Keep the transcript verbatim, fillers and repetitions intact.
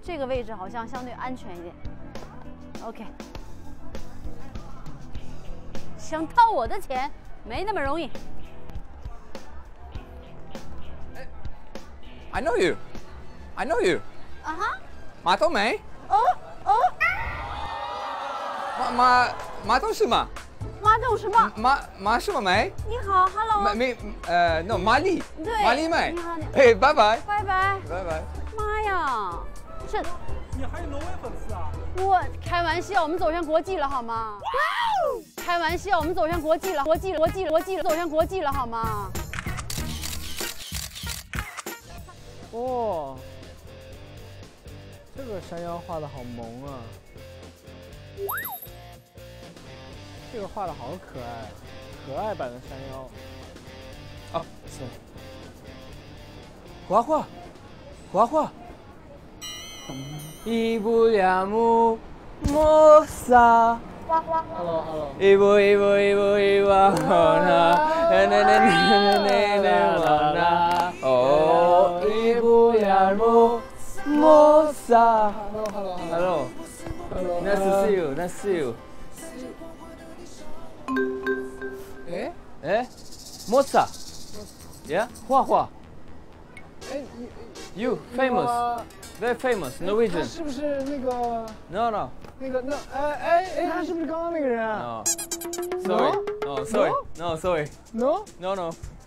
这个位置好像相对安全一点。OK， 想套我的钱没那么容易。 I know you. I know you. 啊哈。 马冬梅。 哦哦。 马马马冬是吗？ 马冬是吗？ 马马什么梅？ 你好 ，Hello。 马没呃，no 马丽。 对。 马丽梅。 你好，你。 嘿，拜拜。 拜拜。 拜拜。 妈呀，这。 你还有挪威粉丝啊？ 我开玩笑，我们走向国际了好吗？开玩笑，我们走向国际了，国际了，国际了，国际了，走向国际了好吗？ 哇，这个山腰画的好萌啊！这个画的好可爱，可爱版的山腰。 啊，是。画画，画画。Ibu yamu mosa。 Hello Hello。 Ibu ibu ibu ibu hona，na na na na na na na。哦。 Ibu yamu mosa。Hello hello hello。Hello。Nice to see you. Nice to see you. 哎哎 ，mosa。Yeah， 画画。 哎 ，You famous。 Very famous Norwegian。 他是不是那个 ？No no。 那个那哎哎哎，他是不是刚刚那个人啊 No。Sorry。No sorry。No sorry。 No。 No no。